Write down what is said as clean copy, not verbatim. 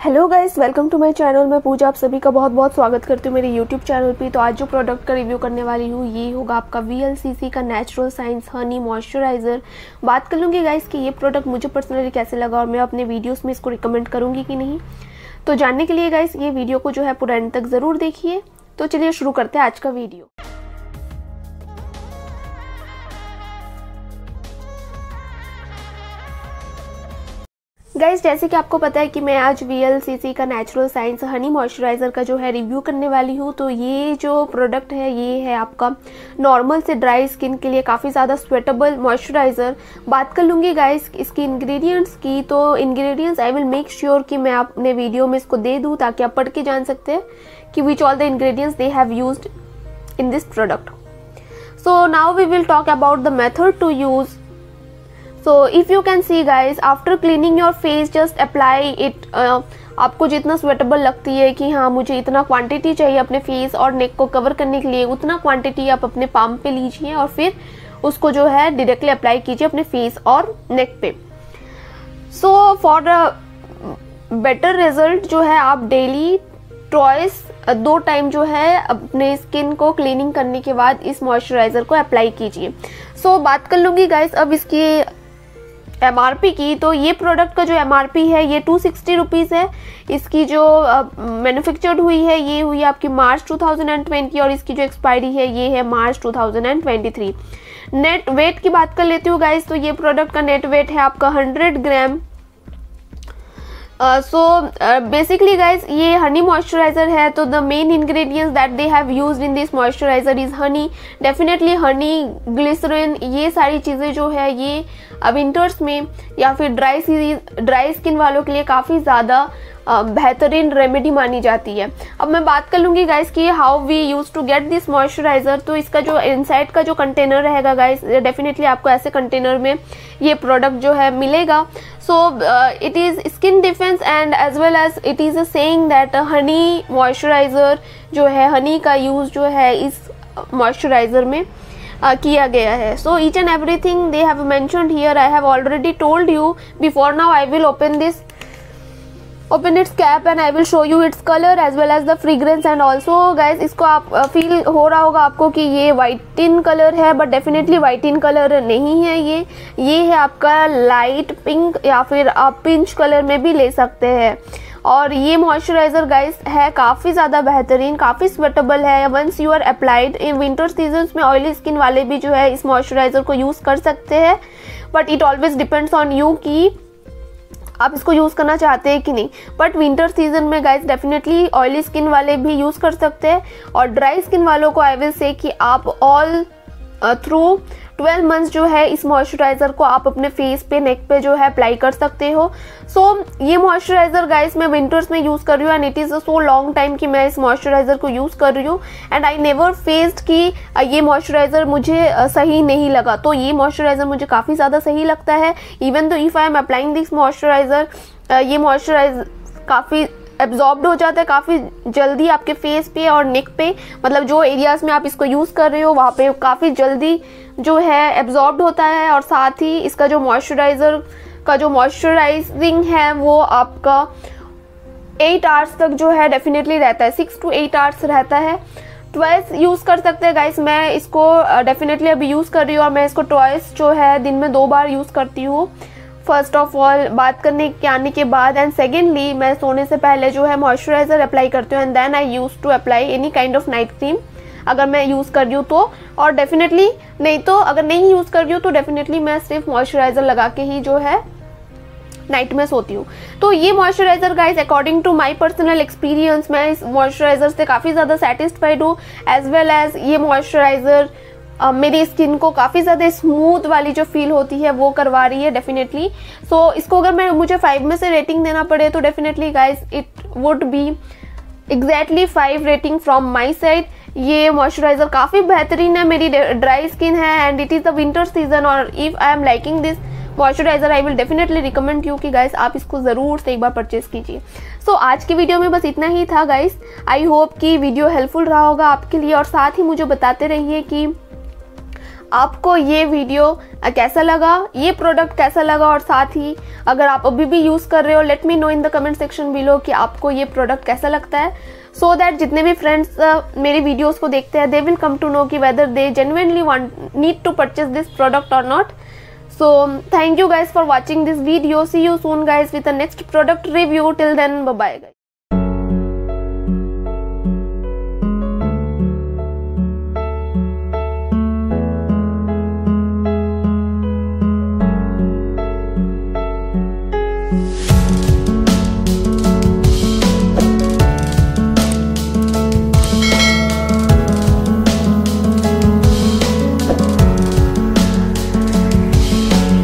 Hello guys, welcome to my channel. मैं पूजा आप सभी का बहुत बहुत स्वागत करती हूँ मेरे यूट्यूब चैनल पे। तो आज जो प्रोडक्ट का रिव्यू करने वाली हूँ ये होगा आपका VLCC का नेचुरल साइंस हनी मॉइस्चराइज़र। बात कर लूँगी गाइस कि ये प्रोडक्ट मुझे पर्सनली कैसे लगा और मैं अपने वीडियोस में इसको रिकमेंड करूँगी कि नहीं। तो जानने के लिए गाइस ये वीडियो को जो है पूरा एंड तक ज़रूर देखिए। तो चलिए शुरू करते हैं आज का वीडियो। गाइस, जैसे कि आपको पता है कि मैं आज VLCC का नेचुरल साइंस हनी मॉइस्चराइज़र का जो है रिव्यू करने वाली हूँ। तो ये जो प्रोडक्ट है ये है आपका नॉर्मल से ड्राई स्किन के लिए काफ़ी ज़्यादा स्वेटेबल मॉइस्चराइज़र। बात कर लूँगी गाइस इसकी इंग्रेडिएंट्स की। तो ingredients I will make sure कि मैं अपने वीडियो में इसको दे दूँ ताकि आप पढ़ के जान सकते हैं कि which all the ingredients they have used in this product. So now we will talk about the method to use. So if you can see guys, after cleaning your face just apply it। आपको जितना स्वेटेबल लगती है कि हाँ मुझे इतना quantity चाहिए अपने फेस और नेक को कवर करने के लिए, उतना क्वांटिटी आप अपने पाम पे लीजिए और फिर उसको जो है डायरेक्टली अप्लाई कीजिए अपने फेस और नेक पे। सो फॉर बेटर रिजल्ट जो है आप डेली ट्वाइस 2 टाइम जो है अपने स्किन को क्लीनिंग करने के बाद इस मॉइस्चराइज़र को अप्लाई कीजिए। सो बात कर लूँगी गाइस अब इसकी MRP की। तो ये प्रोडक्ट का जो MRP है ये 260 रुपीज़ है। इसकी जो मैन्युफैक्चर्ड हुई है ये हुई आपकी मार्च 2020 और इसकी जो एक्सपायरी है ये है मार्च 2023। नेट वेट की बात कर लेती हूँ गाइस। तो ये प्रोडक्ट का नेट वेट है आपका 100 ग्राम। बेसिकली गाइज ये हनी मॉइस्चराइज़र है। तो the main ingredients that they have used in this moisturiser is honey, definitely honey, glycerine. ये सारी चीज़ें जो है ये विंटर्स में या फिर ड्राई स्किन वालों के लिए काफ़ी ज़्यादा बेहतरीन रेमेडी मानी जाती है। अब मैं बात कर लूँगी गाइस कि how we use to get this moisturiser. तो इसका जो इनसाइड का जो कंटेनर रहेगा गाइस, डेफिनेटली आपको ऐसे कंटेनर में ये प्रोडक्ट जो है मिलेगा। So it is skin defence and as well as it is a saying that honey moisturiser जो है, हनी का यूज़ जो है इस मॉइस्चराइज़र में किया गया है। So each and everything they have mentioned here I have already told you before. Now I will open its cap and I will show you its color as well as the fragrance and also guys इसको आप feel हो रहा होगा आपको कि ये white in colour है, but definitely white in colour नहीं है। ये है आपका लाइट पिंक या फिर आप पिंच कलर में भी ले सकते हैं। और ये मॉइस्चराइज़र गाइस है काफ़ी ज़्यादा बेहतरीन, काफ़ी स्वेटेबल है। Once you are applied in winter seasons में ऑयली स्किन वाले भी जो है इस मॉइस्चराइज़र को यूज़ कर सकते हैं, but it always depends on you कि आप इसको यूज़ करना चाहते हैं कि नहीं। बट विंटर सीजन में गाइस डेफिनेटली ऑयली स्किन वाले भी यूज़ कर सकते हैं और ड्राई स्किन वालों को आई विल से कि आप ऑल थ्रू 12 मंथ्स जो है इस मॉइस्चराइज़र को आप अपने फेस पे, नेक पे जो है अप्लाई कर सकते हो। सो ये मॉइस्चराइज़र गाइस मैं विंटर्स में यूज़ कर रही हूँ and it is so long time कि मैं इस मॉइस्चराइज़र को यूज़ कर रही हूँ एंड आई नेवर फेस्ड कि ये मॉइस्चराइज़र मुझे सही नहीं लगा। तो ये मॉइस्चराइज़र मुझे काफ़ी ज़्यादा सही लगता है। Even though if I am applying this moisturiser, ये मॉइस्चराइज़र काफ़ी एब्जॉर्ब्ड हो जाता है काफ़ी जल्दी आपके फेस पे और नेक पे, मतलब जो एरियाज़ में आप इसको यूज़ कर रहे हो वहाँ पे काफ़ी जल्दी जो है एब्जॉर्ब्ड होता है। और साथ ही इसका जो मॉइस्चराइज़र का जो मॉइस्चराइजिंग है वो आपका 8 आवर्स तक जो है डेफिनेटली रहता है, 6 to 8 आवर्स रहता है। ट्वाइस यूज़ कर सकते हैं गाइस। मैं इसको डेफिनेटली अभी यूज़ कर रही हूँ और मैं इसको ट्वाइस जो है दिन में 2 बार यूज़ करती हूँ। फर्स्ट ऑफ ऑल बात करने के आने के बाद एंड सेकेंडली मैं सोने से पहले जो है मॉइस्चराइज़र अप्लाई करती हूँ and then I use to apply any kind of night cream अगर मैं यूज़ कर रही हूँ तो। और डेफिनेटली नहीं तो अगर नहीं यूज़ कर रही हूँ तो डेफिनेटली मैं सिर्फ मॉइस्चराइज़र लगा के ही जो है नाइट में सोती हूँ। तो ये moisturiser guys according to my personal experience मैं इस मॉइस्चराइज़र से काफ़ी ज़्यादा सेटिस्फाइड हूँ। एज वेल एज ये मॉइस्चराइज़र मेरी स्किन को काफ़ी ज़्यादा स्मूथ वाली जो फील होती है वो करवा रही है डेफिनेटली। सो इसको अगर मुझे 5 में से रेटिंग देना पड़े तो definitely guys it would be exactly 5 rating from my side. ये मॉइस्चराइज़र काफ़ी बेहतरीन है, मेरी ड्राई स्किन है and it is the winter season और if I am liking this moisturiser I will definitely recommend you कि गाइस आप इसको ज़रूर से एक बार परचेज कीजिए। सो आज की वीडियो में बस इतना ही था गाइस। आई होप कि वीडियो हेल्पफुल रहा होगा आपके लिए और साथ ही मुझे बताते रहिए कि आपको ये वीडियो कैसा लगा, ये प्रोडक्ट कैसा लगा, और साथ ही अगर आप अभी भी यूज़ कर रहे हो, let me know in the comment section below कि आपको ये प्रोडक्ट कैसा लगता है, सो दैट जितने भी फ्रेंड्स मेरे वीडियोस को देखते हैं they will come to know कि whether they genuinely need to purchase this product और not. So thank you guys for watching this video. See you soon guys with the next product review. Till then, bye bye guys.